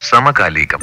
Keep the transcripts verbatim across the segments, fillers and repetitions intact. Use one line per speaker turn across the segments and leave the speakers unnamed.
സമകാലികം.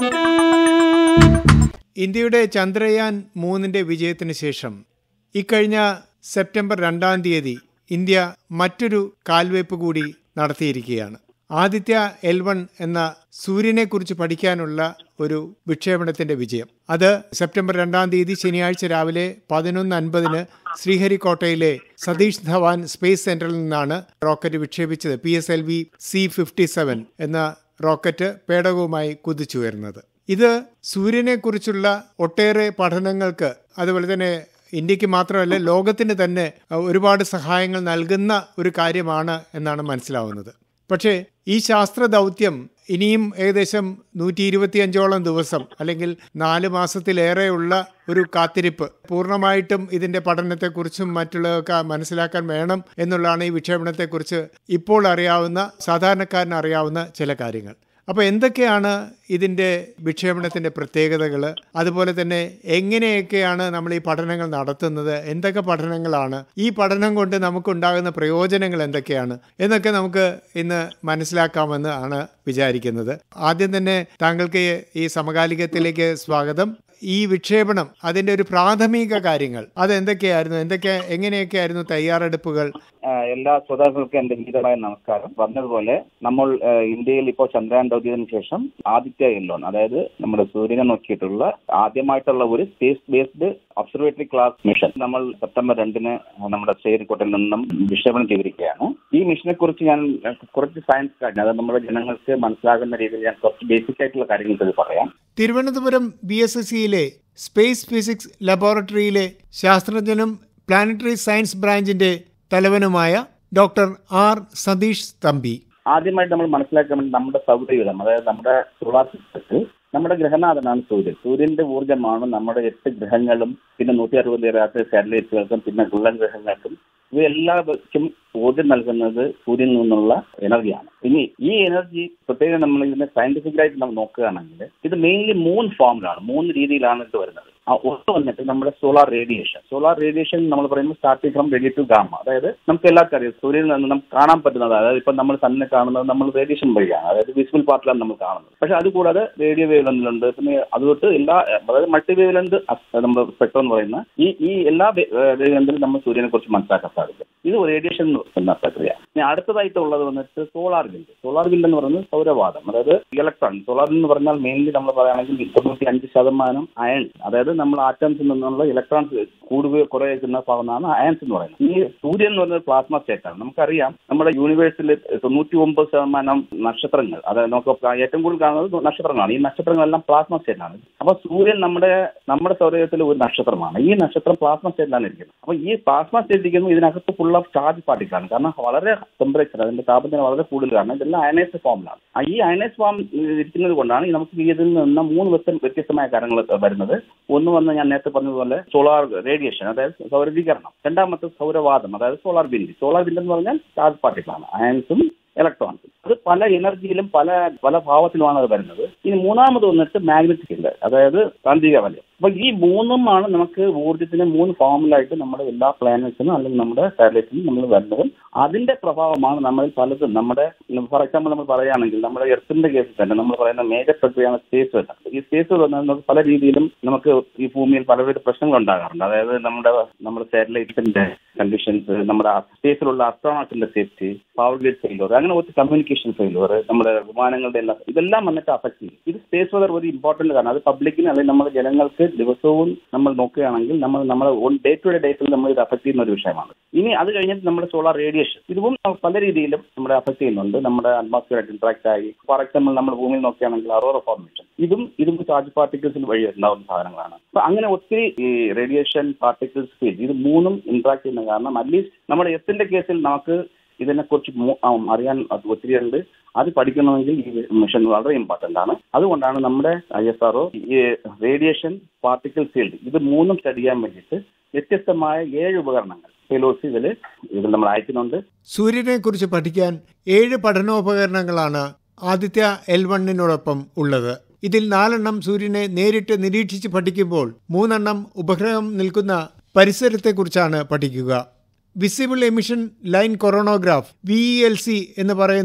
ഇന്ത്യയുടെ ചന്ദ്രയാൻ മൂന്നിന്റെ വിജയത്തിന് ശേഷം ഇക്കഴിഞ്ഞ സെപ്റ്റംബർ രണ്ടാം തീയതി ഇന്ത്യ മറ്റൊരു കാൽവയ്പ് കൂടി നടത്തിയിരിക്കുകയാണ്. ആദിത്യ എൽ വൺ എന്ന സൂര്യനെക്കുറിച്ച് പഠിക്കാനുള്ള ഒരു വിക്ഷേപണത്തിന്റെ വിജയം. അത് സെപ്റ്റംബർ രണ്ടാം തീയതി ശനിയാഴ്ച രാവിലെ പതിനൊന്ന് അൻപതിന് ശ്രീഹരിക്കോട്ടയിലെ സതീഷ് ധവാൻ സ്പേസ് സെന്ററിൽ നിന്നാണ് റോക്കറ്റ് വിക്ഷേപിച്ചത്. P S L V C fifty seven എന്ന റോക്കറ്റ് പേടകവുമായി കുതിച്ചുയർന്നത്. ഇത് സൂര്യനെക്കുറിച്ചുള്ള ഒട്ടേറെ പഠനങ്ങൾക്ക്, അതുപോലെ തന്നെ ഇന്ത്യക്ക് മാത്രമല്ല ലോകത്തിന് തന്നെ ഒരുപാട് സഹായങ്ങൾ നൽകുന്ന ഒരു കാര്യമാണ് എന്നാണ് മനസ്സിലാവുന്നത്. പക്ഷേ ഈ ശാസ്ത്ര ദൗത്യം ഇനിയും ഏകദേശം നൂറ്റി ഇരുപത്തിയഞ്ചോളം ദിവസം അല്ലെങ്കിൽ നാല് മാസത്തിലേറെയുള്ള ഒരു കാത്തിരിപ്പ്, പൂർണ്ണമായിട്ടും ഇതിന്റെ പഠനത്തെക്കുറിച്ചും മറ്റുള്ളതൊക്കെ മനസ്സിലാക്കാൻ വേണം എന്നുള്ളതാണ് ഈ വിക്ഷേപണത്തെക്കുറിച്ച് ഇപ്പോൾ അറിയാവുന്ന, സാധാരണക്കാരന് അറിയാവുന്ന ചില കാര്യങ്ങൾ. അപ്പോൾ എന്തൊക്കെയാണ് ഇതിൻ്റെ വിക്ഷേപണത്തിൻ്റെ പ്രത്യേകതകൾ, അതുപോലെ തന്നെ എങ്ങനെയൊക്കെയാണ് നമ്മൾ ഈ പഠനങ്ങൾ നടത്തുന്നത്, എന്തൊക്കെ പഠനങ്ങളാണ്, ഈ പഠനം കൊണ്ട് നമുക്കുണ്ടാകുന്ന പ്രയോജനങ്ങൾ എന്തൊക്കെയാണ് എന്നൊക്കെ നമുക്ക് ഇന്ന് മനസ്സിലാക്കാമെന്ന് ആണ് വിചാരിക്കുന്നത്. ആദ്യം തന്നെ താങ്കൾക്ക് ഈ സമകാലികത്തിലേക്ക് സ്വാഗതം. ഈ വിക്ഷേപണം, അതിൻ്റെ ഒരു പ്രാഥമിക കാര്യങ്ങൾ അതെന്തൊക്കെയായിരുന്നു, എന്തൊക്കെ എങ്ങനെയൊക്കെയായിരുന്നു തയ്യാറെടുപ്പുകൾ?
എല്ലാ ശ്രോതാക്കൾക്കും എന്റെ വിനീതമായ നമസ്കാരം. പറഞ്ഞതുപോലെ നമ്മൾ ഇന്ത്യയിൽ ഇപ്പോൾ ചന്ദ്രയാൻ ദൗത്യത്തിന് ശേഷം ആദിത്യ എൽ വൺ, അതായത് നമ്മുടെ സൂര്യനെ നോക്കിയിട്ടുള്ള ആദ്യമായിട്ടുള്ള ഒരു space based observatory class mission നമ്മൾ സെപ്റ്റംബർ രണ്ടിന് നമ്മുടെ ശ്രീഹരിക്കോട്ടയിൽ നിന്നും വിക്ഷേപണം ചെയ്തിരിക്കുകയാണ്. ഈ മിഷനെ കുറിച്ച് ഞാൻ കുറച്ച് സയൻസ് കാര്യം, അതായത് നമ്മുടെ ജനങ്ങൾക്ക് മനസ്സിലാകുന്ന രീതിയിൽ ഞാൻ കുറച്ച് ബേസിക് ആയിട്ടുള്ള കാര്യങ്ങൾ പറയാം.
തിരുവനന്തപുരം ബി എസ് എസ് സിയിലെ സ്പേസ് ഫിസിക്സ് ലബോറട്ടറിയിലെ ശാസ്ത്രജ്ഞനും പ്ലാനറ്ററി സയൻസ് ബ്രാഞ്ചിന്റെ തലവനുമായ ഡോക്ടർ ആർ സതീഷ് തമ്പി.
ആദ്യമായിട്ട് നമ്മൾ മനസ്സിലാക്കാൻ വേണ്ടി നമ്മുടെ സൗരയൂഥം, അതായത് നമ്മുടെ സോളാർ സിസ്റ്റത്തിൽ നമ്മുടെ ഗ്രഹനാഥനാണ് സൂര്യൻ. സൂര്യന്റെ ഊർജ്ജമാണ് നമ്മുടെ എട്ട് ഗ്രഹങ്ങളും പിന്നെ നൂറ്റി അറുപത് രാത്രി സാറ്റലൈറ്റുകൾക്കും പിന്നെ ഗുള്ളൻ ഗ്രഹങ്ങൾക്കും ഇവയെല്ലാവർക്കും ഊർജ്ജം നൽകുന്നത് സൂര്യനിൽ നിന്നുള്ള എനർജിയാണ്. ഇനി ഈ എനർജി പ്രത്യേകം നമ്മൾ ഇതിനെ സയന്റിഫിക്കലായിട്ട് നമ്മൾ നോക്കുകയാണെങ്കിൽ ഇത് മെയിൻലി മൂന്ന് ഫോമിലാണ്, മൂന്ന് രീതിയിലാണ് ഇത് വരുന്നത്. ആ ഒന്ന് വന്നിട്ട് നമ്മുടെ സോളാർ റേഡിയേഷൻ. സോളാർ റേഡിയേഷൻ നമ്മൾ പറയുമ്പോൾ starting from radio to gamma, അതായത് നമുക്ക് എല്ലാവർക്കും അറിയാം സൂര്യനിൽ നിന്ന് നമുക്ക് കാണാൻ പറ്റുന്നത്, അതായത് ഇപ്പം നമ്മൾ സണ്ണിനെ കാണുന്നത് നമ്മൾ റേഡിയേഷൻ വഴിയാണ്, അതായത് വിസിബിൾ പാർട്ടിലാണ് നമ്മൾ കാണുന്നത്. പക്ഷെ അതുകൂടാതെ റേഡിയോ വേവ് ലെന്തിലുണ്ട്, പിന്നെ അതുകൊണ്ട് എല്ലാ, അതായത് മൾട്ടി വേവ് ലെന്ത് നമ്മൾ സ്പെക്ട്രം എന്ന് പറയുന്ന ഈ ഈ എല്ലാ വേവ് ലെന്തിലും നമ്മൾ സൂര്യനെ കുറിച്ച് മനസ്സിലാക്കാൻ സാധിക്കും. ഇത് റേഡിയേഷൻ എന്ന പ്രക്രിയ. ഇനി അടുത്തതായിട്ടുള്ളത് വന്നിട്ട് സോളാർ വിൻഡ്. സോളാർ വിൻഡ് എന്ന് പറയുന്നത് സൗരവാദം, അതായത് ഇലക്ട്രോൺ. സോളാർ എന്ന് പറഞ്ഞാൽ മെയിൻലി നമ്മൾ പറയുകയാണെങ്കിൽ തൊണ്ണൂറ്റി അഞ്ച് ശതമാനം അയൺ, അതായത് നമ്മൾ ആറ്റംസിൽ നിന്നുള്ള ഇലക്ട്രോൺസ് കൂടുകയോ കുറയുന്ന ഭാഗമാണ് അയൺസ് എന്ന് പറയുന്നത്. ഈ സൂര്യൻ എന്ന് പറയുന്നത് പ്ലാസ്മ സ്റ്റേറ്റ് ആണ്. നമുക്കറിയാം നമ്മുടെ യൂണിവേഴ്സിൽ തൊണ്ണൂറ്റി ഒമ്പത് ശതമാനം നക്ഷത്രങ്ങൾ, അതായത് നമുക്ക് ഏറ്റവും കൂടുതൽ കാണുന്നത് നക്ഷത്രങ്ങളാണ്. ഈ നക്ഷത്രങ്ങളെല്ലാം പ്ലാസ്മ സ്റ്റേറ്റ് ആണ്. അപ്പൊ സൂര്യൻ നമ്മുടെ നമ്മുടെ സൗരയൂഥത്തിലെ ഒരു നക്ഷത്രമാണ്. ഈ നക്ഷത്രം പ്ലാസ്മ സ്റ്റേറ്റിലാണ് ഇരിക്കുന്നത്. അപ്പൊ ഈ പ്ലാസ്മ സ്റ്റേറ്റ് ഇരിക്കുമ്പോൾ ഇതിനകത്ത് ഫുൾ ഓഫ് ചാർജ് പാർട്ടിക്കിളാണ്. കാരണം വളരെ ടെമ്പറേച്ചർ, അതിന്റെ താപനില വളരെ കൂടുതൽ, കാരണം ഇതെല്ലാം അയനൈസ് ഫോമിലാണ്. ഈ അയനൈസ് ഫോം ഇരിക്കുന്നത് കൊണ്ടാണ് നമുക്ക് ഇതിൽ നിന്ന് മൂന്ന് വ്യത്യസ്തമായ കാര്യങ്ങൾ വരുന്നത്. ഒന്ന് വന്ന് ഞാൻ നേരത്തെ പറഞ്ഞതുപോലെ സോളാർ റേഡിയേഷൻ, അതായത് സൗരവീകരണം. രണ്ടാമത്തെ സൗരവാദം, അതായത് സോളാർ വിൻഡ്. സോളാർ വിൻഡ് എന്ന് പറഞ്ഞാൽ ചാർജ് പാർട്ടിക്കിളാണ്, അയൻസും ഇലക്ട്രോൺസും. അത് പല എനർജിയിലും പല പല ഭാവത്തിലുമാണ് അത് വരുന്നത്. ഇനി മൂന്നാമത് വന്നിട്ട് മാഗ്നറ്റിക് ഫീൽഡ്, അതായത് കാന്തിക വലയം. അപ്പൊ ഈ മൂന്നുമാണ് നമുക്ക് ഊർജ്ജത്തിന് മൂന്ന് ഫോമിലായിട്ട് നമ്മുടെ എല്ലാ പ്ലാനറ്റ്സിനും അല്ലെങ്കിൽ നമ്മുടെ സാറ്റലൈറ്റിനും നമ്മൾ വരുന്നതും. അതിന്റെ പ്രഭാവമാണ് നമ്മളിൽ പലതും. നമ്മുടെ ഫോർ എക്സാമ്പിൾ നമ്മൾ പറയുകയാണെങ്കിൽ നമ്മുടെ എർത്തിന്റെ കേസിൽ തന്നെ നമ്മൾ പറയുന്ന മേജർ പ്രക്രിയയാണ് സ്പേസ് വെതർ. ഈ സ്പേസ് വന്നാൽ പല രീതിയിലും നമുക്ക് ഈ ഭൂമിയിൽ പലവിധ പ്രശ്നങ്ങൾ ഉണ്ടാകാറുണ്ട്. അതായത് നമ്മുടെ നമ്മുടെ സാറ്റലൈറ്റിന്റെ കണ്ടീഷൻസ്, നമ്മുടെ സ്പേസിലുള്ള അസ്ട്രോണോട്ടിന്റെ സേഫ്റ്റി, പവർ ഗ്രിഡ് ഫെയിലിയർ, അങ്ങനെ ഒത്തിരി കമ്മ്യൂണിക്കേഷൻ ഫെയിലിയർ, നമ്മുടെ വിമാനങ്ങളുടെ എല്ലാം ഇതെല്ലാം വന്നിട്ട് അഫക്ട് ചെയ്യും. ഇത് സ്പേസ് വെതർ ഒരു ഇമ്പോർട്ടന്റ് കാരണം. അത് പബ്ലിക്കിന് അല്ലെങ്കിൽ നമ്മുടെ ജനങ്ങൾക്ക് ദിവസവും നമ്മൾ നോക്കുകയാണെങ്കിൽ നമ്മൾ നമ്മുടെ ഡേ ടു ഡേ ഡേറ്റിൽ നമ്മൾ ഇത് അഫക്ട് ചെയ്യുന്ന ഒരു വിഷയമാണ്. ഇനി അത് കഴിഞ്ഞിട്ട് നമ്മുടെ സോളാർ റേഡിയേഷൻ, ഇതും പല രീതിയിലും നമ്മുടെ അഫക്ട് ചെയ്യുന്നുണ്ട്. നമ്മുടെ അറ്റ്മോസ്ഫിയറായിട്ട് ഇന്ററാക്ട് ആയി, ഫോർ എക്സാമ്പിൾ നമ്മൾ ഭൂമിയിൽ നോക്കുകയാണെങ്കിൽ അറോറ ഫോർമേഷൻ, ഇതും ഇതും ചാർജ് പാർട്ടിക്കിൾസിൽ വഴി ഉണ്ടാകുന്ന സാധനങ്ങളാണ്. അപ്പൊ അങ്ങനെ ഒത്തിരി ഈ റേഡിയേഷൻ, പാർട്ടിക്കിൾസ്, ഫീൽഡ്, ഇത് മൂന്നും ഇന്ററാക്ട് ചെയ്യുന്ന കാരണം അറ്റ്ലീസ്റ്റ് നമ്മുടെ എർത്തിന്റെ കേസിൽ നമുക്ക് ഇതിനെക്കുറിച്ച് അറിയാൻ ഒത്തിരി ഉണ്ട്. അത് പഠിക്കണമെങ്കിൽ ഈ മിഷൻ വളരെ ഇമ്പോർട്ടന്റ് ആണ്. അതുകൊണ്ടാണ് നമ്മുടെ ഐ എസ് ആർ ഒ ഈ റേഡിയേഷൻ, പാർട്ടിക്കിൾ, ഫീൽഡ് ഇത് മൂന്നും സ്റ്റഡി ചെയ്യാൻ വേണ്ടിയിട്ട് വ്യത്യസ്തമായ ഏഴ് ഉപകരണങ്ങൾ ഫെലോസ് ഇതിൽ ഇതിൽ നമ്മൾ അയക്കുന്നുണ്ട്.
സൂര്യനെ കുറിച്ച് പഠിക്കാൻ ഏഴ് പഠനോപകരണങ്ങളാണ് ആദിത്യ എൽ വണ്ണിനോടൊപ്പം ഉള്ളത്. ഇതിൽ നാലെണ്ണം സൂര്യനെ നേരിട്ട് നിരീക്ഷിച്ച് പഠിക്കുമ്പോൾ മൂന്നെണ്ണം ഉപഗ്രഹം നിൽക്കുന്ന പരിസരത്തെക്കുറിച്ചാണ് പഠിക്കുക. Visible emission line coronagraph, V E L C എന്ന് പറയുന്ന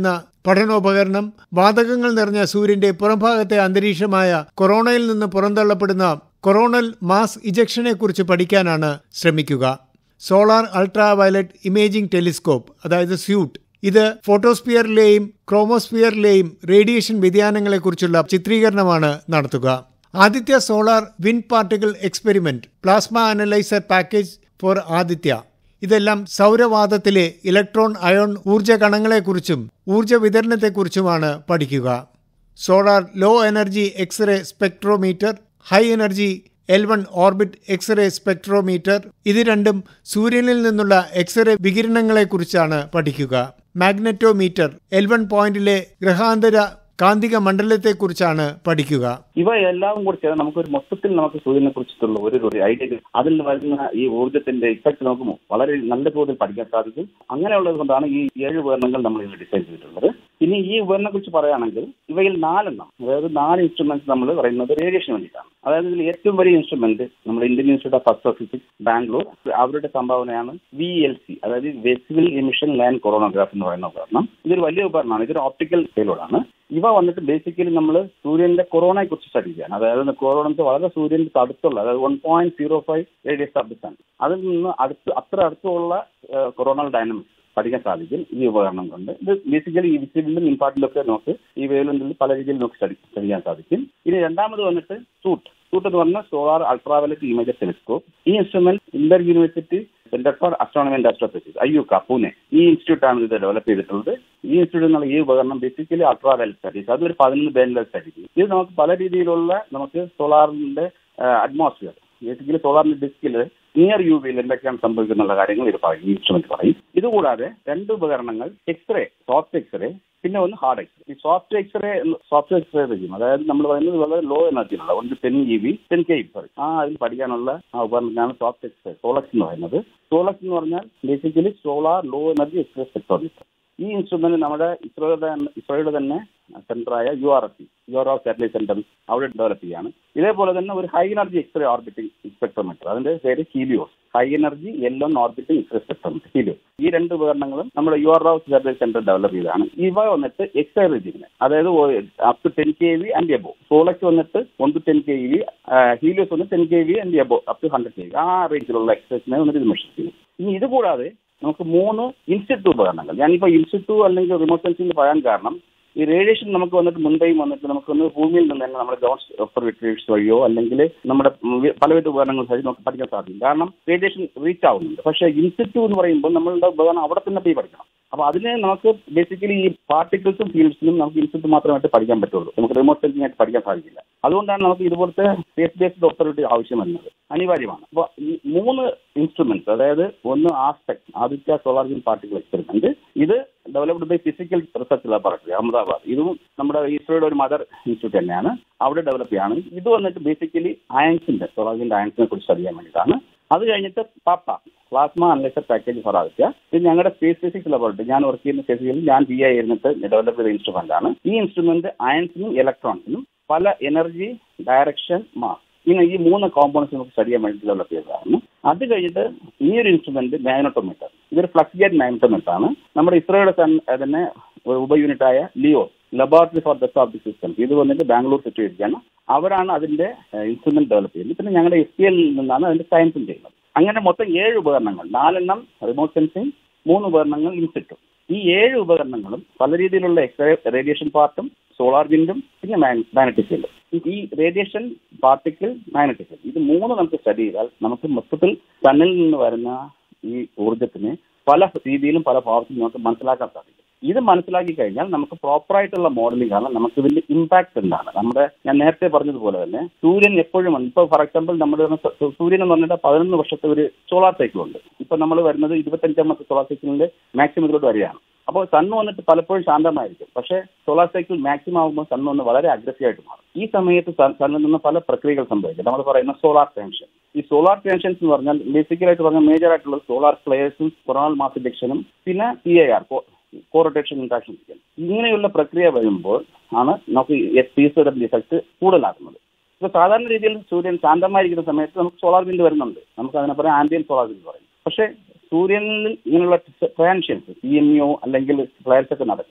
പഠനോപകരണം വാതകങ്ങൾ നിറഞ്ഞ സൂര്യന്റെ പുറംഭാഗത്തെ അന്തരീക്ഷമായ കൊറോണയിൽ നിന്ന് പുറന്തള്ളപ്പെടുന്ന കൊറോണൽ മാസ് ഇജക്ഷനെ കുറിച്ച് പഠിക്കാനാണ് ശ്രമിക്കുക. Solar ultra violet imaging telescope, അതായത് സ്യൂട്ട്, ഇത് ഫോട്ടോസ്ഫിയറിലെയും ക്രോമോസ്ഫിയറിലെയും റേഡിയേഷൻ വ്യതിയാനങ്ങളെക്കുറിച്ചുള്ള ചിത്രീകരണമാണ് നടത്തുക. Aditya solar wind particle experiment, plasma analyser package for Aditya, ഇതെല്ലാം സൗരവാതത്തിലെ ഇലക്ട്രോൺ അയോൺ ഊർജ്ജ കണങ്ങളെക്കുറിച്ചും ഊർജ്ജ വിതരണത്തെക്കുറിച്ചുമാണ് പഠിക്കുക. Solar low energy X ray spectrometer, high energy L one orbit X ray spectrometer, ഇത് രണ്ടും സൂര്യനിൽ നിന്നുള്ള എക്സ്റേ വികിരണങ്ങളെക്കുറിച്ചാണ് പഠിക്കുക. മാഗ്നറ്റോമീറ്റർ, എൽ വൺ പോയിന്റിലെ ഗ്രഹാന്തര കാന്തിക മണ്ഡലത്തെക്കുറിച്ചാണ് പഠിക്കുക.
ഇവ എല്ലാം കൂടി ചേർന്ന് നമുക്കൊരു മൊത്തത്തിൽ നമുക്ക് സൂര്യനെ കുറിച്ചിട്ടുള്ള ഒരു ഒരു ഐഡിയ, അതിൽ വരുന്ന ഈ ഊർജ്ജത്തിന്റെ ഇഫക്ട് നമുക്ക് വളരെ നല്ല തോതിൽ പഠിക്കാൻ സാധിക്കും. അങ്ങനെയുള്ളത് കൊണ്ടാണ് ഈ ഏഴ് ഉപകരണങ്ങൾ നമ്മൾ ഇതിൽ ഡിസൈൻ ചെയ്തിട്ടുള്ളത്. ഇനി ഈ ഉപകരണത്തെ കുറിച്ച് പറയുകയാണെങ്കിൽ ഇവയിൽ നാലെണ്ണം, അതായത് നാല് ഇൻസ്ട്രുമെന്റ്സ് നമ്മൾ പറയുന്നത് റേഡിയേഷന് വേണ്ടിയിട്ടാണ്. അതായത് ഇതിൽ ഏറ്റവും വലിയ ഇൻസ്ട്രുമെന്റ് നമ്മുടെ Indian institute of astrophysics Bangalore, അവരുടെ സംഭാവനയാണ് വി എൽ സി, അതായത് വിസിബിൾ എമിഷൻ ലൈൻ കൊറോണോഗ്രാഫ് എന്ന് പറയുന്ന ഉപകരണം. ഇതൊരു വലിയ ഉപകരണമാണ്. ഇതൊരു ഓപ്റ്റിക്കൽ പേലോഡാണ്. ഇവ വന്നിട്ട് ബേസിക്കലി നമ്മൾ സൂര്യന്റെ കൊറോണയെ കുറിച്ച് സ്റ്റഡി ചെയ്യാൻ, അതായത് കൊറോണ വളരെ സൂര്യന്റെ അടുത്തുള്ള, അതായത് one point zero five radius of the sun, അതിൽ നിന്ന് അടുത്ത് അത്ര അടുത്തുള്ള കൊറോണൽ ഡൈനാമിക്സ് പഠിക്കാൻ സാധിക്കും ഈ ഉപകരണം കൊണ്ട്. ഇത് ബേസിക്കലി ഈ വിസിബിളിലും ഇൻഫാർട്ടിലൊക്കെ നമുക്ക് ഈ വേവ്ലെങ്തിൽ പല രീതിയിൽ നമുക്ക് സ്റ്റഡി ചെയ്യാൻ സാധിക്കും. ഇനി രണ്ടാമത് വന്നിട്ട് സൂട്ട് സൂട്ട് എന്ന് പറഞ്ഞാൽ സോളാർ അൾട്രാവയലറ്റ് ഇമേജ് ടെലിസ്കോപ്പ്. ഈ instrument inter university centre for astronomy and astrophysics, I U ക, പൂനെ, ഈ ഇൻസ്റ്റിറ്റ്യൂട്ടാണ് ഇത് ഡെവലപ്പ് ചെയ്തിട്ടുള്ളത്. ഈ ഇൻസ്റ്റിറ്റ്യൂട്ടിൽ നിന്നുള്ള ഈ ഉപകരണം ബേസിക്കലി അൾട്രാവയലറ്റ് സ്റ്റഡീസ്, അതൊരു പതിനൊന്ന് ബാൻഡിലെ സ്റ്റഡി ചെയ്യും. ഇത് നമുക്ക് പല രീതിയിലുള്ള നമുക്ക് സോളാറിന്റെ അറ്റ്മോസ്ഫിയർ, ബേസിക്കലി സോളാറിന്റെ ഡിസ്കിൽ നിയർ യു വിയിൽ എന്തൊക്കെയാണ് സംഭവിക്കുന്ന കാര്യങ്ങൾ ഇത് പറയും, ഈ ഇൻസ്ട്രുമെന്റ് പറയും. ഇതുകൂടാതെ രണ്ട് ഉപകരണങ്ങൾ എക്സ്റേ, സോഫ്റ്റ് എക്സ്റേ, പിന്നെ ഒന്ന് ഹാർഡ് എക്സ്റേ. ഈ സോഫ്റ്റ് എക്സ്റേ സോഫ്റ്റ് എക്സ്റേ ചെയ്യും, അതായത് നമ്മൾ പറയുന്നത് വളരെ ലോ എനർജിയിലുള്ള ഒന്ന് ten E V ten K sorry ആ അതിൽ പഠിക്കാനുള്ള ആ ഉപകരണത്തിനാണ് സോഫ്റ്റ് എക്സ്റേ, സോളക്സ് എന്ന് പറയുന്നത്. സോളക്സ് എന്ന് പറഞ്ഞാൽ basically solar low energy X ray spectrometer. ഈ ഇൻസ്ട്രുമെന്റ് നമ്മുടെ ഇസ്രോയുടെ ഇസ്രോയുടെ തന്നെ സെന്ററായ U R S C, U R satellite centre, അവിടെ ഡെവലപ്പ് ചെയ്യാണ്. ഇതേപോലെ തന്നെ ഒരു high energy X ray orbiting spectrometer, അതിന്റെ പേര് Helios, high energy L one orbiting X ray spectrometer, Helios. ഈ രണ്ട് ഉപകരണങ്ങളും നമ്മുടെ യൂറോ സാറ്റലൈറ്റ് സെന്റർ ഡെവലപ്പ് ചെയ്തതാണ്. ഇവ വന്നിട്ട് എക്സ്റേ റേഞ്ചിന്, അതായത് up to ten K V and above. Solexs വന്നിട്ട് one to ten K V, Helios വന്നിട്ട് ten K V and above up to hundred K V, ആ റേഞ്ചിലുള്ള എക്സ്റേസിനെ വന്നിട്ട് ഇത് മെഷർ ചെയ്യും. ഇനി ഇതുകൂടാതെ നമുക്ക് മൂന്ന് ഇൻസ്റ്റിറ്റ്യൂട്ട് ഉപകരണങ്ങൾ, ഞാനിപ്പോൾ ഇൻസ്റ്റിറ്റ്യൂട്ട് അല്ലെങ്കിൽ റിമോട്ട് സെൻസിംഗ് പറയാൻ കാരണം ഈ റേഡിയേഷൻ നമുക്ക് വന്നിട്ട് മുൻപേയും വന്നിട്ട് നമുക്ക് വന്ന് ഭൂമിയിൽ നിന്ന് തന്നെ നമ്മുടെ ജോൺസ് ഒബ്സർവേറ്ററീസ് വഴിയോ അല്ലെങ്കിൽ നമ്മുടെ പലവിധ ഉപകരണങ്ങൾ വഴി നമുക്ക് പഠിക്കാൻ സാധിക്കും. കാരണം റേഡിയേഷൻ റീച്ച് ആവുന്നുണ്ട്. പക്ഷേ ഇൻസ്റ്റിറ്റ്യൂട്ട് എന്ന് പറയുമ്പോൾ നമ്മളുടെ ഉപകരണം അവിടെ തന്നെ പോയി പഠിക്കണം. അപ്പോൾ അതിനെ നമുക്ക് ബേസിക്കലി ഈ പാർട്ടിക്കിൾസും ഫീൽഡ്സിനും നമുക്ക് ഇൻസ്റ്റിറ്റ്യൂട്ട് മാത്രമായിട്ട് പഠിക്കാൻ പറ്റുള്ളൂ. നമുക്ക് റിമോട്ട് സെൻസിംഗ് ആയിട്ട് പഠിക്കാൻ സാധിക്കില്ല. അതുകൊണ്ടാണ് നമുക്ക് ഇതുപോലത്തെ സ്പേസ് ബേസ്ഡ് ഒബ്സർവേറ്ററി ആവശ്യം വരുന്നത്, അനിവാര്യമാണ്. അപ്പോൾ ഈ മൂന്ന് ഇൻസ്ട്രുമെന്റ്സ്, അതായത് ഒന്ന് Aspex, Aditya solar wind particle experiment, ഇത് developed by physical research laboratory Ahmedabad, ഇതും നമ്മുടെ ഇസ്രോയുടെ ഒരു മദർ ഇൻസ്റ്റിറ്റ്യൂട്ട് തന്നെയാണ്, അവിടെ ഡെവലപ്പ് ചെയ്യാണ്. ഇത് വന്നിട്ട് ബേസിക്കലി അയൻസിന്റെ സോളാർ വിൻഡ് അയൻസിനെ കുറിച്ച് അറിയാൻ വേണ്ടിയിട്ടാണ്. അത് കഴിഞ്ഞിട്ട് Papa, plasma analyser package for Aditya, ഇത് ഞങ്ങളുടെ സ്പേസ് ഫിസിക്സ് ലബോറട്ടറി, ഞാൻ വർക്ക് ചെയ്യുന്ന സ്പേസിൽ ഞാൻ പി ഐ ഇരുന്നിട്ട് ഡെവലപ്പ് ചെയ്ത ഇൻസ്ട്രുമെന്റ് ആണ്. ഈ ഇൻസ്ട്രുമെന്റ് അയൻസിനും ഇലക്ട്രോൺസിനും പല എനർജി, ഡയറക്ഷൻ, മാസ്, ഇങ്ങനെ ഈ മൂന്ന് കോമ്പോണൻസ് നമുക്ക് സ്റ്റഡി ചെയ്യാൻ വേണ്ടി ഡെവലപ്പ് ചെയ്തതാണ്. അത് കഴിഞ്ഞിട്ട് ഈ ഒരു ഇൻസ്ട്രുമെന്റ് മാഗ്നറ്റോമീറ്റർ, ഇതൊരു ഫ്ലക്സ് ഗേറ്റ് മാഗ്നറ്റോമീറ്റർ ആണ്. നമ്മുടെ ഇസ്രോയുടെ തന്നെ ഉപ യൂണിറ്റായ Leo, laboratory for the of the system, ഇത് വന്നിട്ട് ബാംഗ്ലൂർ സെറ്റ് ചെയ്തിരിക്കുകയാണ്. അവരാണ് അതിന്റെ ഇൻസ്ട്രുമെന്റ് ഡെവലപ്പ് ചെയ്യുന്നത്. പിന്നെ ഞങ്ങളുടെ എസ് പി എല്ലിൽ നിന്നാണ് അതിന്റെ സയൻസും ചെയ്യുന്നത്. അങ്ങനെ മൊത്തം ഏഴ് ഉപകരണങ്ങൾ, നാലെണ്ണം റിമോട്ട് സെൻസിംഗ്, മൂന്ന് ഉപകരണങ്ങൾ ഇൻസ്റ്റിറ്റ്യൂട്ട്. ഈ ഏഴ് ഉപകരണങ്ങളും പല രീതിയിലുള്ള എക്സ്റേ റേഡിയേഷൻ പാർട്ടും സോളാർ വിൻഡും പിന്നെ മാഗ്നറ്റിക് ഫീൽഡും. ഈ റേഡിയേഷൻ, പാർട്ടിക്കിൾ, മാഗ്നറ്റിക് ഫീൽഡ്, ഇത് മൂന്ന് നമുക്ക് സ്റ്റഡി ചെയ്താൽ നമുക്ക് മൊത്തത്തിൽ സണ്ണിൽ നിന്ന് വരുന്ന ഈ ഊർജ്ജത്തിന് പല രീതിയിലും പല ഭാവത്തിലും നമുക്ക് മനസ്സിലാക്കാൻ സാധിക്കും. ഇത് മനസ്സിലാക്കി കഴിഞ്ഞാൽ നമുക്ക് പ്രോപ്പറായിട്ടുള്ള മോഡലിംഗ് ആണ്, നമുക്ക് ഇതിന്റെ ഇമ്പാക്ട് എന്താണ്. നമ്മുടെ ഞാൻ നേരത്തെ പറഞ്ഞതുപോലെ തന്നെ സൂര്യൻ എപ്പോഴും, ഇപ്പോൾ ഫോർ എക്സാമ്പിൾ നമ്മുടെ സൂര്യൻ എന്ന് പറഞ്ഞിട്ട് പതിനൊന്ന് വർഷത്തെ ഒരു സോളാർ സൈക്കിൾ ഉണ്ട്. ഇപ്പൊ നമ്മൾ വരുന്നത് ഇരുപത്തഞ്ചാമത്തെ സോളാർ സൈക്കിളിന്റെ മാക്സിമം ഇതിലോട്ട് വരികയാണ്. അപ്പോൾ സണ്ണ് വന്നിട്ട് പലപ്പോഴും ശാന്തമായിരിക്കും, പക്ഷേ സോളാർ സൈക്കിൾ മാക്സിമം ആകുമ്പോൾ സണ്ണ് വന്ന് വളരെ അഗ്രസീവ് ആയിട്ട് മാറും. ഈ സമയത്ത് സണ്ണിൽ നിന്ന് പല പ്രക്രിയകൾ സംഭവിക്കും. നമ്മൾ പറയുന്ന സോളാർ ടെൻഷൻ. ഈ സോളാർ ടെൻഷൻസ് എന്ന് പറഞ്ഞാൽ ബേസിക്കലായിട്ട് പറഞ്ഞാൽ മേജർ ആയിട്ടുള്ളത് സോളാർ ഫ്ലെയർസും കൊറോണൽ മാസ് ഇജക്ഷനും പിന്നെ P I R, corotation interaction. ഇങ്ങനെയുള്ള പ്രക്രിയ വരുമ്പോൾ ആണ് നമുക്ക് പീസോയുടെ ഇഫക്ട് കൂടുതലാക്കുന്നത്. ഇപ്പോൾ സാധാരണ രീതിയിൽ സൂര്യൻ ശാന്തമായിരിക്കുന്ന സമയത്ത് നമുക്ക് സോളാർ വിൻഡ് വരുന്നുണ്ട്, നമുക്ക് അതിനെ പറയാം ആംബിയൻ സോളാർ വിൻഡ് പറയും. പക്ഷേ സൂര്യനിൽ ഇങ്ങനെയുള്ള ട്രാൻഷ്യൻസ്, സി എം ഒ അല്ലെങ്കിൽ ഫ്ലെയർസ് ഒക്കെ നടക്കുമ്പോൾ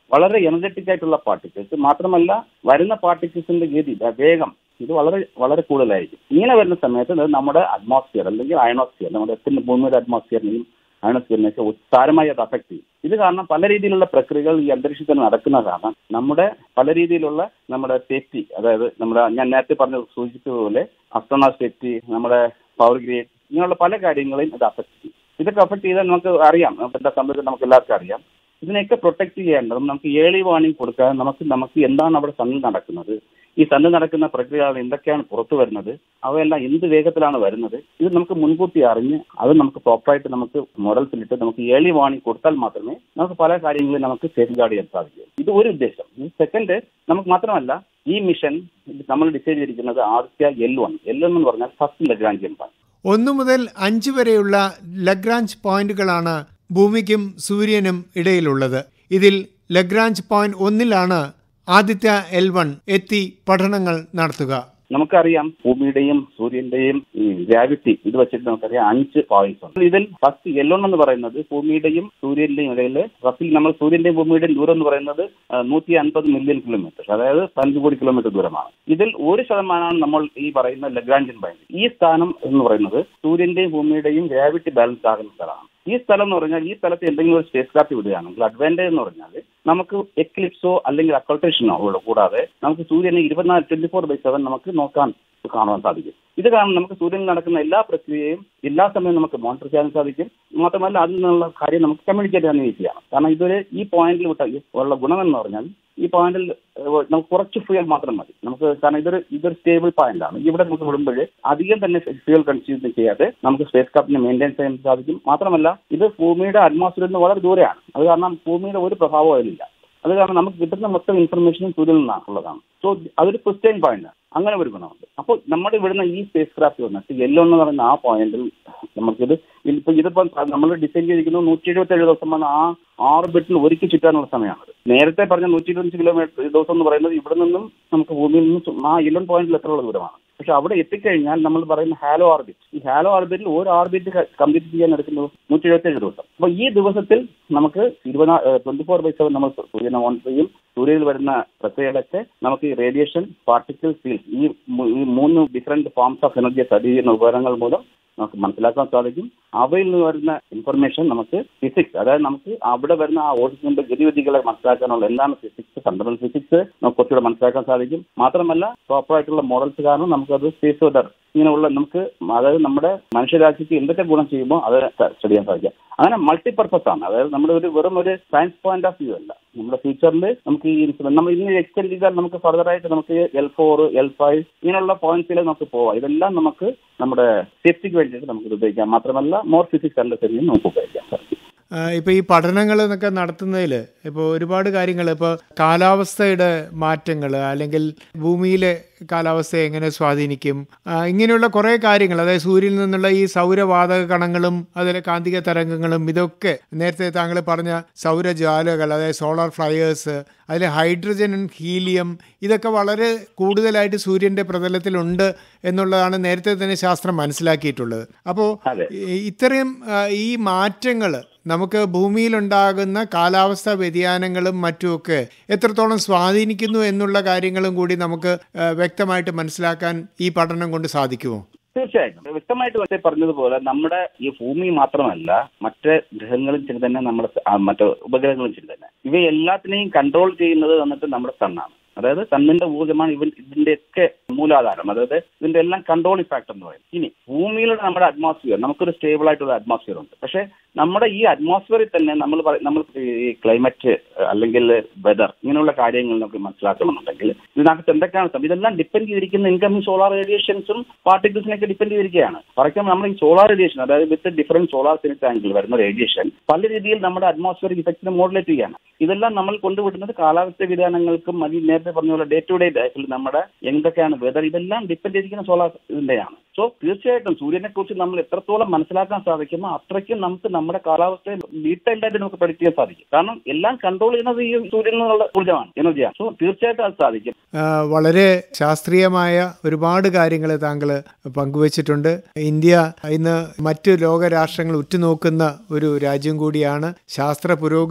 വളരെ എനർജറ്റിക് ആയിട്ടുള്ള പാർട്ടിക്കിൾസ്. മാത്രമല്ല വരുന്ന പാർട്ടിക്കിൾസിന്റെ ഗതി വേഗം ഇത് വളരെ വളരെ കൂടുതലായിരിക്കും. ഇങ്ങനെ വരുന്ന സമയത്ത് നമ്മുടെ അറ്റ്മോസ്ഫിയർ അല്ലെങ്കിൽ അയണോസ്ഫിയർ, നമ്മുടെ എത്തിന്റെ ഭൂമിയുടെ അറ്റ്മോസ്ഫിയറിനെയും അയണോസ്ഫിയറിനെയൊക്കെ സാരമായി അത് അഫക്ട് ചെയ്യും. ഇത് കാരണം പല രീതിയിലുള്ള പ്രക്രിയകൾ ഈ അന്തരീക്ഷത്തിൽ നടക്കുന്ന കാരണം നമ്മുടെ പല രീതിയിലുള്ള നമ്മുടെ സേഫ്റ്റി, അതായത് നമ്മുടെ ഞാൻ നേരത്തെ പറഞ്ഞ സൂചിപ്പിച്ചതുപോലെ അസ്ട്രോണോട്ട് സേഫ്റ്റി, നമ്മുടെ പവർ ഗ്രേഡ്, ഇങ്ങനെയുള്ള പല കാര്യങ്ങളെയും ഇത് അഫക്ട് ചെയ്യും. ഇതൊക്കെ അഫക്ട് ചെയ്താൽ നമുക്ക് അറിയാം, എന്താ സംബന്ധിച്ച് നമുക്ക് എല്ലാവർക്കും അറിയാം. ഇതിനെയൊക്കെ പ്രൊട്ടക്ട് ചെയ്യേണ്ടതും നമുക്ക് ഏർലി വാർണിംഗ് കൊടുക്കാൻ നമുക്ക് നമുക്ക് എന്താണ് അവിടെ സണ്ണിൽ നടക്കുന്നത്, ഈ സണ്ണിൽ നടക്കുന്ന പ്രക്രിയകൾ എന്തൊക്കെയാണ് പുറത്തു വരുന്നത്, അവയെല്ലാം എന്ത് വേഗത്തിലാണ് വരുന്നത്, ഇത് നമുക്ക് മുൻകൂട്ടി അറിഞ്ഞ് അത് നമുക്ക് പ്രോപ്പറായിട്ട് നമുക്ക് മോഡൽസിലിട്ട് നമുക്ക് ഏർലി വാർണിംഗ് കൊടുത്താൽ മാത്രമേ നമുക്ക് പല കാര്യങ്ങളും നമുക്ക് സേഫ് ഗാർഡ് ചെയ്യാൻ സാധിക്കൂ. ഇത് ഒരു ഉദ്ദേശം. സെക്കൻഡ്, നമുക്ക് മാത്രമല്ല ഈ മിഷൻ നമ്മൾ ഡിസൈൻ ചെയ്തിരിക്കുന്നത് Aditya L one L one എന്ന് പറഞ്ഞാൽ ഫസ്റ്റ് ലഗ്രാഞ്ചിയൻ പോയിന്റ്.
ഒന്നു മുതൽ അഞ്ച് വരെയുള്ള ലഗ്രാഞ്ച് പോയിന്റുകളാണ് ഭൂമിക്കും സൂര്യനും ഇടയിലുള്ളത്. ഇതിൽ ലഗ്രാഞ്ച് പോയിന്റ് ഒന്നിലാണ് ആദിത്യ എൽ വൺ എത്തി പഠനങ്ങൾ നടത്തുക.
നമുക്കറിയാം ഭൂമിയുടെയും സൂര്യന്റെയും ഗ്രാവിറ്റി ഇത് വെച്ചിട്ട് നമുക്കറിയാം അഞ്ച് പോയിന്റ്സ് ഉണ്ട്. ഇതിൽ ഫസ്റ്റ് എൽ വൺ എന്ന് പറയുന്നത് ഭൂമിയുടെയും സൂര്യന്റെയും ഇടയിൽ റഫിൽ നമ്മൾ സൂര്യന്റെയും ഭൂമിയുടെയും ദൂരം എന്ന് പറയുന്നത് നൂറ്റി അൻപത് മില്യൺ കിലോമീറ്റർ, അതായത് പതിനഞ്ച് കോടി കിലോമീറ്റർ ദൂരമാണ്. ഇതിൽ ഒരു ശതമാനമാണ് നമ്മൾ ഈ പറയുന്ന ലഗ്രാഞ്ചിയൻ പോയിന്റ്. ഈ സ്ഥാനം എന്ന് പറയുന്നത് സൂര്യന്റെയും ഭൂമിയുടെയും ഗ്രാവിറ്റി ബാലൻസ് ആകുന്ന സ്ഥലമാണ്. ഈ സ്ഥലം എന്ന് പറഞ്ഞാൽ ഈ സ്ഥലത്ത് എന്തെങ്കിലും ഒരു സ്പേസ് ക്രാഫ്റ്റ് വിടുകയാണെങ്കിൽ അഡ്വാൻറ്റേജ് എന്ന് പറഞ്ഞാൽ നമുക്ക് എക്ലിപ്സോ അല്ലെങ്കിൽ അക്കൾട്ടേഷനോ കൂടാതെ നമുക്ക് സൂര്യനെ ഇരുപത്തിനാല് ട്വന്റി ഫോർ ബൈ സെവൻ നമുക്ക് നോക്കാൻ കാണുവാൻ സാധിക്കും. ഇത് കാരണം നമുക്ക് സൂര്യനിൽ നടക്കുന്ന എല്ലാ പ്രക്രിയയും എല്ലാ സമയവും നമുക്ക് മോണിറ്റർ ചെയ്യാൻ സാധിക്കും. മാത്രമല്ല അതിൽ നിന്നുള്ള കാര്യം നമുക്ക് കമ്മ്യൂണിക്കേറ്റ് ചെയ്യാൻ ഈസിയാണ്. കാരണം ഇതൊരു ഈ പോയിന്റിൽ വിട്ട ഉള്ള ഗുണമെന്ന് പറഞ്ഞാൽ ഈ പോയിന്റിൽ നമുക്ക് കുറച്ച് ഫ്യൂൽ മാത്രം മതി നമുക്ക്. കാരണം ഇതൊരു ഇതൊരു സ്റ്റേബിൾ പോയിന്റ് ആണ്. ഇവിടെ നമുക്ക് വിടുമ്പോൾ അധികം തന്നെ ഫ്യൂൽ കൺസ്യൂം ചെയ്യാതെ നമുക്ക് സ്പേസ് ക്രാഫ്റ്റിനെ മെയിൻറ്റെയിൻ ചെയ്യാൻ സാധിക്കും. മാത്രമല്ല ഇത് ഭൂമിയുടെ അറ്റ്മോസ്ഫിയറിൽ നിന്ന് വളരെ ദൂരെയാണ്. അത് കാരണം ഭൂമിയുടെ ഒരു പ്രഭാവവും അതിലില്ല. അത് കാരണം നമുക്ക് കിട്ടുന്ന മൊത്തം ഇൻഫർമേഷനും സൂര്യനിൽ നിന്നുള്ളതാണ്. സോ അതൊരു ക്രിസ്റ്റൈൻ പോയിന്റ്, അങ്ങനെ ഒരു ഗുണമുണ്ട്. അപ്പോൾ നമ്മുടെ ഇവിടുന്ന് ഈ സ്പേസ് ക്രാഫ്റ്റ് വന്നിട്ട് യെല്ലോ എന്ന് പറയുന്ന ആ പോയിന്റിൽ നമുക്കിത് ഇപ്പൊ ഇതിപ്പോ നമ്മൾ ഡിസൈൻ ചെയ്തിരിക്കുന്നത് നൂറ്റി എഴുപത്തി ഏഴ് ദിവസം വന്ന് ആ ഓർബിറ്റിൽ ഒരുക്കി ചുറ്റാനുള്ള സമയമാണ്. നേരത്തെ പറഞ്ഞ നൂറ്റി ഇരുപത്തഞ്ച് കിലോമീറ്റർ ദിവസം എന്ന് പറയുന്നത് ഇവിടെ നിന്നും നമുക്ക് ഭൂമിയിൽ നിന്നും ആ ഇലവൻ പോയിന്റിൽ എത്രയുള്ള ദൂരമാണ്. പക്ഷെ അവിടെ എത്തിക്കഴിഞ്ഞാൽ നമ്മൾ പറയുന്ന ഹാലോ ഓർബിറ്റ്, ഈ ഹാലോ ഓർബിറ്റിൽ ഒരു ഓർബിറ്റ് കംപ്ലീറ്റ് ചെയ്യാൻ എടുക്കുന്നത് നൂറ്റി എഴുപത്തി ഏഴ് ദിവസം. അപ്പൊ ഈ ദിവസത്തിൽ നമുക്ക് ഇരുപത് ട്വന്റി ഫോർ ബൈ സെവൻ നമ്മൾ സൂര്യനെ ഓൺ ചെയ്യും. സൂര്യനിൽ വരുന്ന പ്രക്രിയകളൊക്കെ നമുക്ക് ഈ റേഡിയേഷൻ, പാർട്ടിക്കിൾ, ഫീൽഡ്, ഈ മൂന്ന് different forms of energy study ചെയ്യുന്ന ഉപകരണങ്ങൾ മൂലം നമുക്ക് മനസ്സിലാക്കാൻ സാധിക്കും. അവയിൽ നിന്ന് വരുന്ന ഇൻഫർമേഷൻ നമുക്ക് ഫിസിക്സ്, അതായത് നമുക്ക് അവിടെ വരുന്ന ആ ഓഡിറ്റിന്റെ ഗതിവിധികളെ മനസ്സിലാക്കാനുള്ള എന്താണ് ഫിസിക്സ്, ഫണ്ടമെന്റൽ ഫിസിക്സ് നമുക്ക് കുറച്ചുകൂടെ മനസ്സിലാക്കാൻ സാധിക്കും. മാത്രമല്ല പ്രോപ്പറായിട്ടുള്ള മോഡൽസ് കാരണം നമുക്കത് സ്പേസ് വെതർ ഇങ്ങനെയുള്ള നമുക്ക് അതായത് നമ്മുടെ മനുഷ്യരാശിക്ക് എന്തൊക്കെ ഗുണം ചെയ്യുമ്പോൾ അത് സ്റ്റഡി ചെയ്യാൻ സാധിക്കും. അങ്ങനെ മൾട്ടിപർപ്പസ് ആണ്. അതായത് നമ്മുടെ ഒരു വെറും ഒരു സയൻസ് പോയിന്റ് ഓഫ് വ്യൂ അല്ല. നമ്മുടെ ഫ്യൂച്ചറിൽ നമുക്ക് ഈ നമ്മൾ ഇന്ന് എക്സ്റ്റെൻഡ് ചെയ്താൽ നമുക്ക് ഫർദറായിട്ട് നമുക്ക് എൽ ഫോർ എൽ ഫൈവ് ഇങ്ങനെയുള്ള പോയിന്റ്സിൽ നമുക്ക് പോവാം. ഇതെല്ലാം നമുക്ക് നമ്മുടെ സേഫ്റ്റിക്ക് വേണ്ടിയിട്ട് നമുക്ക് ഉപയോഗിക്കാം. മാത്രമല്ല മോർ ഫിസിക്സ് അണ്ടർസ്റ്റാൻഡിങ് നമുക്ക് ഉപയോഗിക്കാൻ സാധിക്കും.
ഇപ്പോൾ ഈ പഠനങ്ങൾ എന്നൊക്കെ നടത്തുന്നതിൽ ഇപ്പോൾ ഒരുപാട് കാര്യങ്ങൾ, ഇപ്പോൾ കാലാവസ്ഥയുടെ മാറ്റങ്ങൾ അല്ലെങ്കിൽ ഭൂമിയിലെ കാലാവസ്ഥയെ എങ്ങനെ സ്വാധീനിക്കും, ഇങ്ങനെയുള്ള കുറേ കാര്യങ്ങൾ, അതായത് സൂര്യനിൽ നിന്നുള്ള ഈ സൗരവാതക കണങ്ങളും അതിലെ കാന്തിക തരംഗങ്ങളും, ഇതൊക്കെ നേരത്തെ താങ്കൾ പറഞ്ഞ സൗരജ്വാലകൾ, അതായത് സോളാർ ഫ്ലയേഴ്സ്, അതിൽ ഹൈഡ്രജൻ, ഹീലിയം, ഇതൊക്കെ വളരെ കൂടുതലായിട്ട് സൂര്യൻ്റെ പ്രതലത്തിലുണ്ട് എന്നുള്ളതാണ് നേരത്തെ തന്നെ ശാസ്ത്രം മനസ്സിലാക്കിയിട്ടുള്ളത്. അപ്പോൾ ഇത്രയും ഈ മാറ്റങ്ങൾ നമുക്ക് ഭൂമിയിലുണ്ടാകുന്ന കാലാവസ്ഥാ വ്യതിയാനങ്ങളും മറ്റുമൊക്കെ എത്രത്തോളം സ്വാധീനിക്കുന്നു എന്നുള്ള കാര്യങ്ങളും കൂടി നമുക്ക് വ്യക്തമായിട്ട് മനസ്സിലാക്കാൻ ഈ പഠനം കൊണ്ട് സാധിക്കുമോ?
തീർച്ചയായിട്ടും. വ്യക്തമായിട്ട് പറഞ്ഞതുപോലെ നമ്മുടെ ഈ ഭൂമി മാത്രമല്ല മറ്റ് ഗ്രഹങ്ങളും ശരി തന്നെ, നമ്മുടെ മറ്റു ഉപഗ്രഹങ്ങളും ശരി തന്നെ, ഇവയെല്ലാത്തിനെയും കൺട്രോൾ ചെയ്യുന്നത് വന്നിട്ട് നമ്മുടെ സണ്ണാണ്. അതായത് സണ്ണിന്റെ ഊർജ്ജമാണ് ഇവൻ ഇതിന്റെയൊക്കെ മൂലാധാരം. അതായത് ഇതിന്റെ എല്ലാം കൺട്രോളിംഗ് ഫാക്ടർ എന്ന് പറയും. ഇനി ഭൂമിയിലുള്ള നമ്മുടെ അറ്റ്മോസ്ഫിയർ, നമുക്കൊരു സ്റ്റേബിൾ ആയിട്ടുള്ള അറ്റ്മോസ്ഫിയർ ഉണ്ട്. പക്ഷെ നമ്മുടെ ഈ അറ്റ്മോസ്ഫിയറിൽ തന്നെ നമ്മൾ നമ്മൾ ഈ ക്ലൈമറ്റ് അല്ലെങ്കിൽ വെതർ ഇങ്ങനെയുള്ള കാര്യങ്ങൾ നമുക്ക് മനസ്സിലാക്കണമെന്നുണ്ടെങ്കിൽ ഇതിനകത്ത് എന്തൊക്കെയാണ് ഇതെല്ലാം ഡിപ്പെൻഡ് ചെയ്തിരിക്കുന്ന ഇൻകമിംഗ് സോളാർ റേഡിയേഷൻസും പാർട്ടിക്കിൾസിനൊക്കെ ഡിപ്പെൻഡ് ചെയ്തിരിക്കുകയാണ്. ഫോർ എക്സാമ്പിൾ നമ്മൾ ഈ സോളാർ റേഡിയേഷൻ, അതായത് with different solar zenith angle radiation റേഡിയേഷൻ പല രീതിയിൽ നമ്മുടെ അറ്റ്മോസ്ഫിയറിക് ഇഫക്റ്റിനെ മോഡുലേറ്റ് ചെയ്യാണ്. ഇതെല്ലാം നമ്മൾ കൊണ്ടുവിടുന്നത് കാലാവസ്ഥ വ്യതിയാനങ്ങൾക്കും അതിൽ നേരത്തെ പറഞ്ഞ പോലെ ഡേ ടു ഡേ ലൈഫിൽ നമ്മുടെ എന്തൊക്കെയാണ് വെതർ, ഇതെല്ലാം ഡിപ്പെൻഡ് ചെയ്തിരിക്കുന്ന സോളാർ ഇതിന്റെയാണ്. സോ തീർച്ചയായിട്ടും സൂര്യനെ കുറിച്ച് നമ്മൾ എത്രത്തോളം മനസ്സിലാക്കാൻ സാധിക്കുമോ അത്രയ്ക്കും നമുക്ക് നമ്മുടെ കാലാവസ്ഥയെ ഡീറ്റെയിൽഡ് ആയിട്ട് നമുക്ക് പ്രഡിക്റ്റ് ചെയ്യാൻ സാധിക്കും. കാരണം എല്ലാം കൺട്രോൾ ചെയ്യുന്നത് ഈ സൂര്യനിൽ നിന്നുള്ള ഊർജ്ജമാണ്, എനർജിയാണ്. സോ തീർച്ചയായിട്ടും അത് സാധിക്കും.
വളരെ ശാസ്ത്രീയമായ ഒരുപാട് കാര്യങ്ങൾ താങ്കൾ പങ്കുവച്ചിട്ടുണ്ട്. ഇന്ത്യ ഇന്ന് മറ്റ് ലോകരാഷ്ട്രങ്ങൾ ഉറ്റുനോക്കുന്ന ഒരു രാജ്യം കൂടിയാണ്. ശാസ്ത്ര പുരോഗതി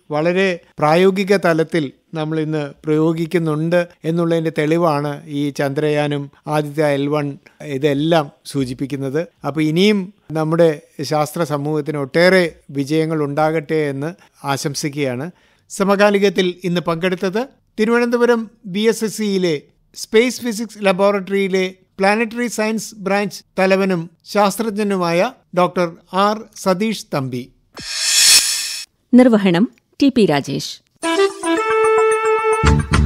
വളരെ പ്രായോഗിക തലത്തിൽ നമ്മൾ ഇന്ന് പ്രയോഗിക്കുന്നുണ്ട് എന്നുള്ളതിൻ്റെ തെളിവാണ് ഈ ചന്ദ്രയാനും ആദിത്യ എൽ വൺ ഇതെല്ലാം സൂചിപ്പിക്കുന്നത്. അപ്പോൾ ഇനിയും നമ്മുടെ ശാസ്ത്ര സമൂഹത്തിന് ഒട്ടേറെ വിജയങ്ങൾ ഉണ്ടാകട്ടെ എന്ന് ആശംസിക്കുകയാണ്. സമകാലികത്തിൽ ഇന്ന് പങ്കെടുത്തത് തിരുവനന്തപുരം ബി എസ് എസ് സിയിലെ സ്പേസ് ഫിസിക്സ് ലബോറട്ടറിയിലെ പ്ലാനറ്ററി സയൻസ് ബ്രാഞ്ച് തലവനും ശാസ്ത്രജ്ഞനുമായ ഡോക്ടർ ആർ സതീഷ് തമ്പി.
നിർവഹണം ടി പി രാജേഷ്.